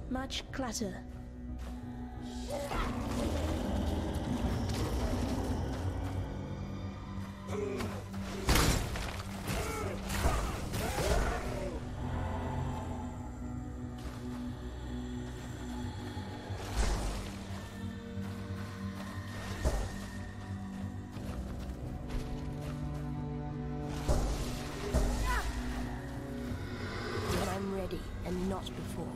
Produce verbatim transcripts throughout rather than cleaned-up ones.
Much clutter. When I'm ready and not before.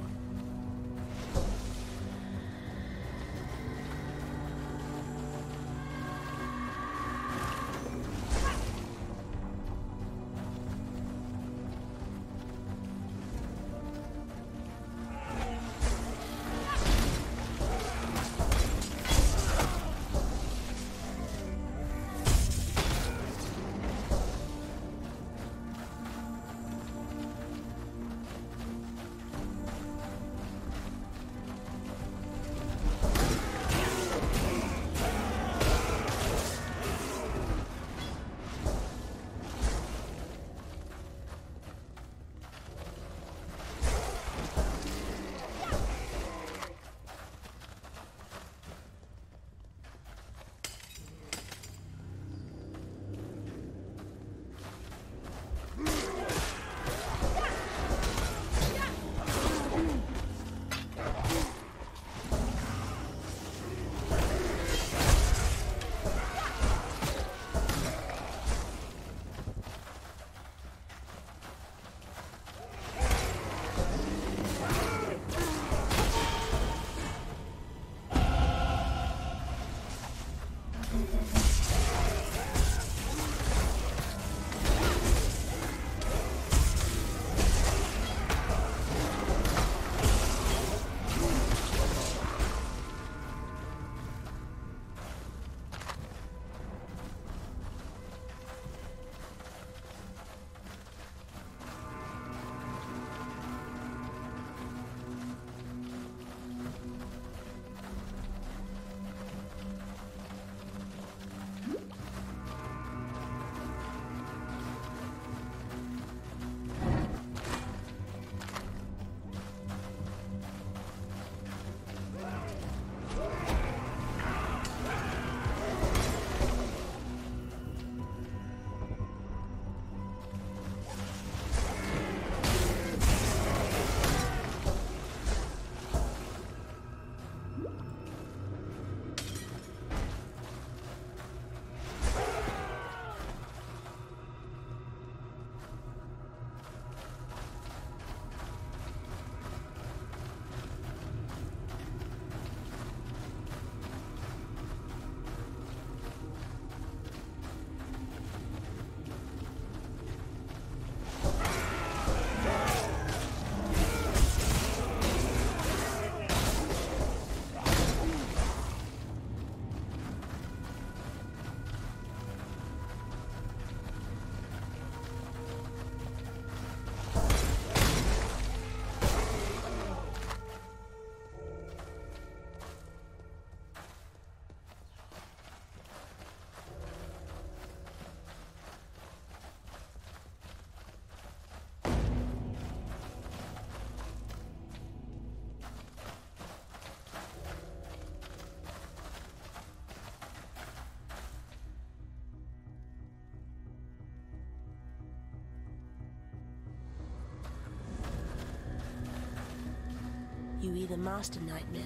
You either master Nightmare,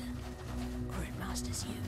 or it masters you.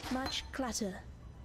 much clutter.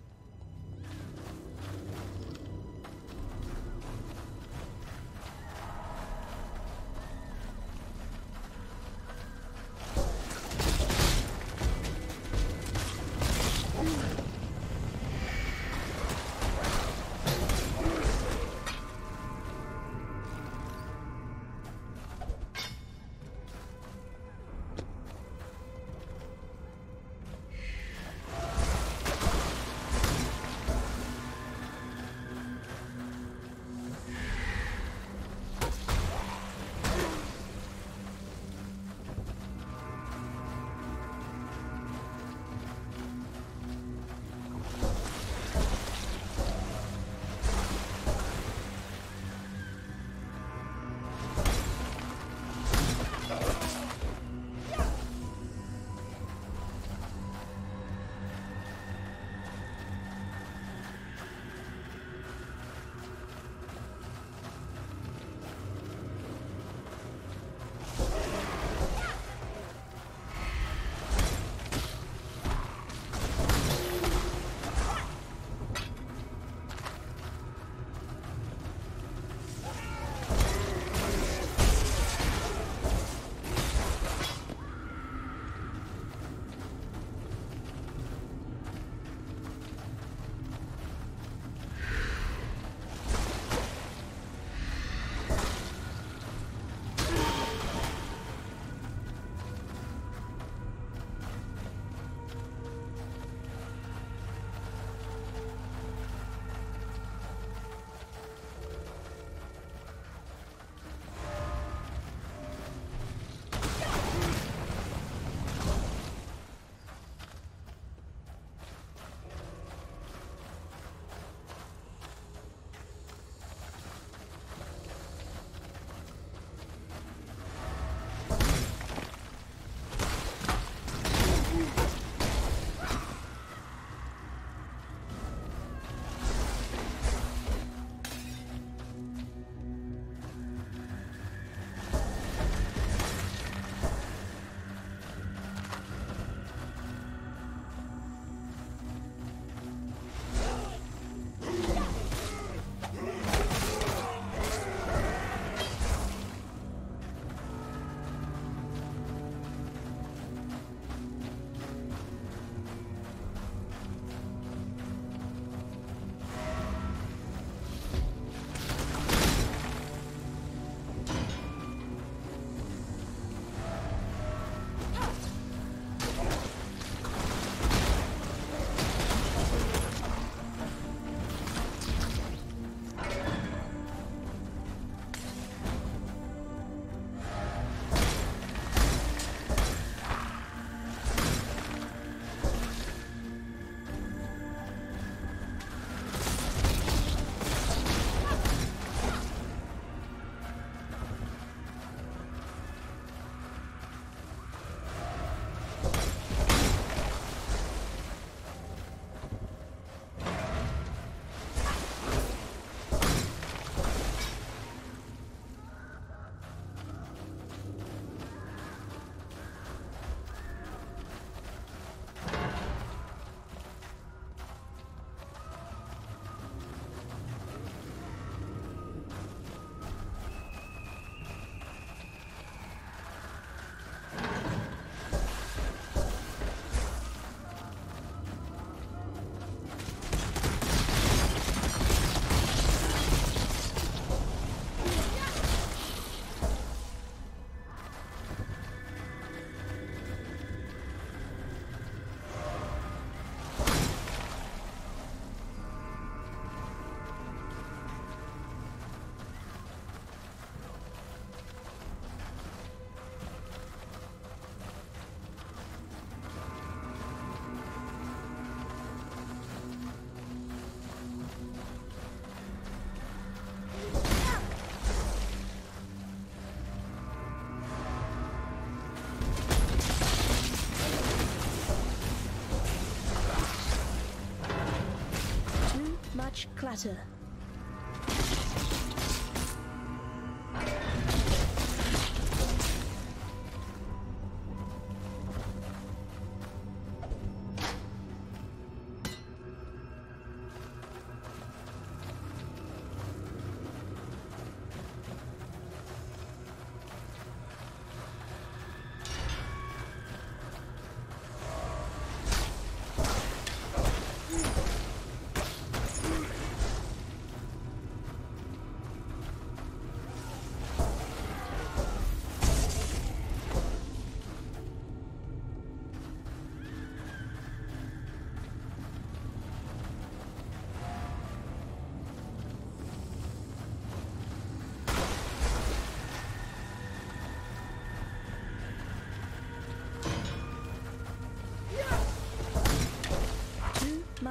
Much clutter.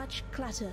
much clutter.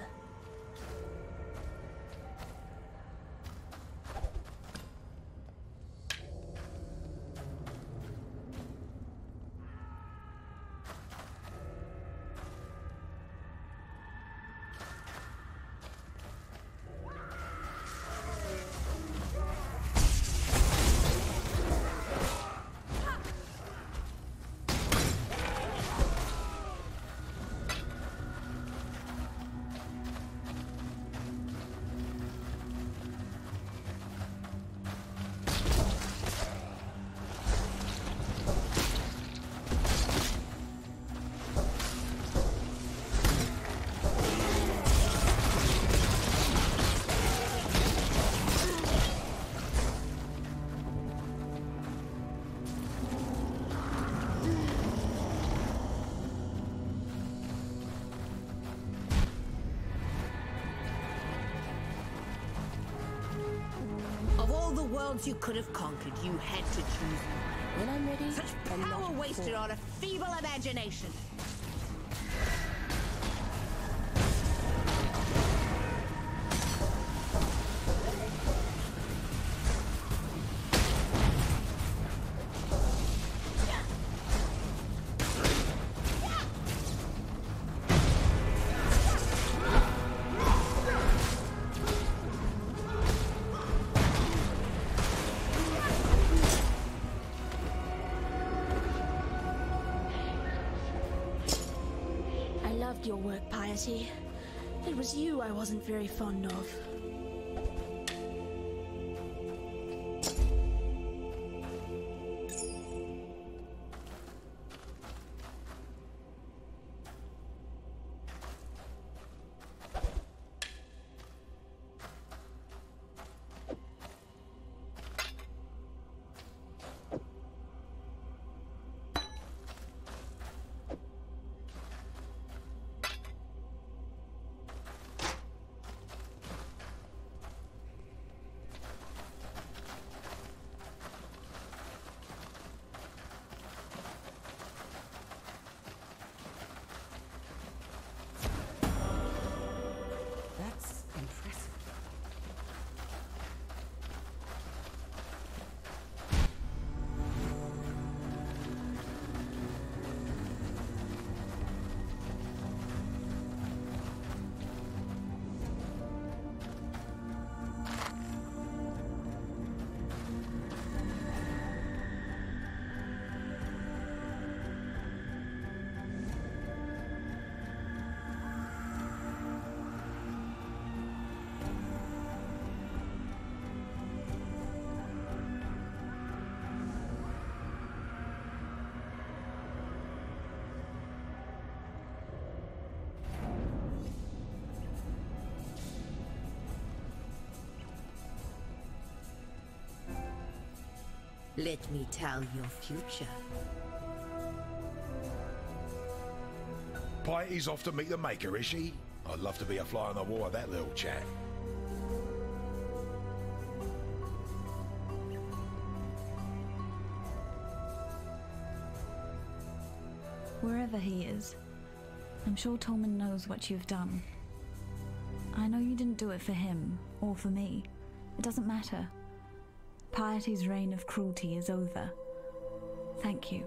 Worlds you could have conquered, you had to choose one. When I'm ready, Such I'm power not wasted before. on a feeble imagination. Your work, Piety. It was you I wasn't very fond of. Let me tell your future. Piety's off to meet the Maker, is she? I'd love to be a fly on the wall of that little chap. Wherever he is, I'm sure Tolman knows what you've done. I know you didn't do it for him, or for me. It doesn't matter. Piety's reign of cruelty is over. Thank you.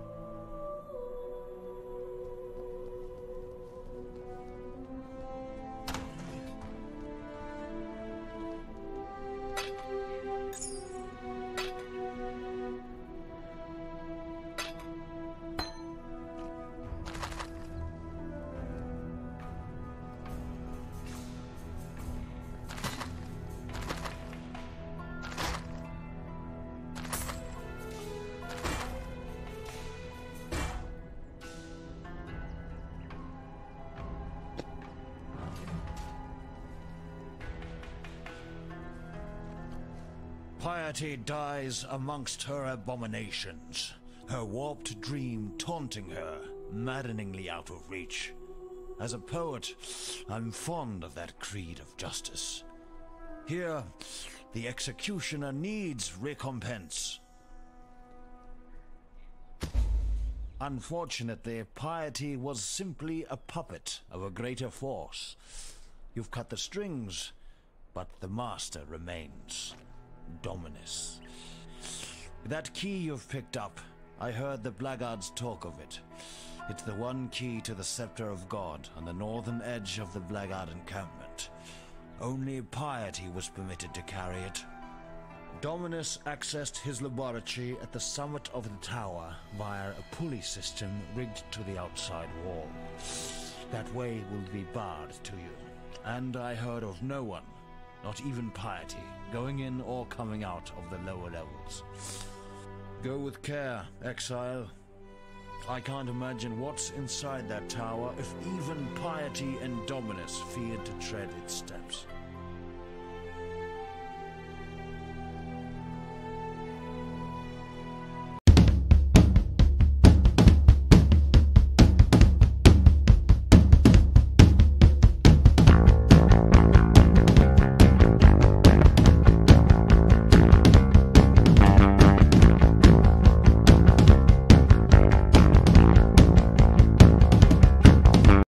Piety dies amongst her abominations, her warped dream taunting her, maddeningly out of reach. As a poet, I'm fond of that creed of justice. Here, the executioner needs recompense. Unfortunately, piety was simply a puppet of a greater force. You've cut the strings, but the master remains. Dominus. That key you've picked up, I heard the blackguards talk of it. It's the one key to the Scepter of God on the northern edge of the blackguard encampment. Only piety was permitted to carry it. Dominus accessed his laboratory at the summit of the tower via a pulley system rigged to the outside wall. That way will be barred to you, and I heard of no one, not even piety, going in or coming out of the lower levels. Go with care, exile. I can't imagine what's inside that tower if even piety and Dominus feared to tread its steps.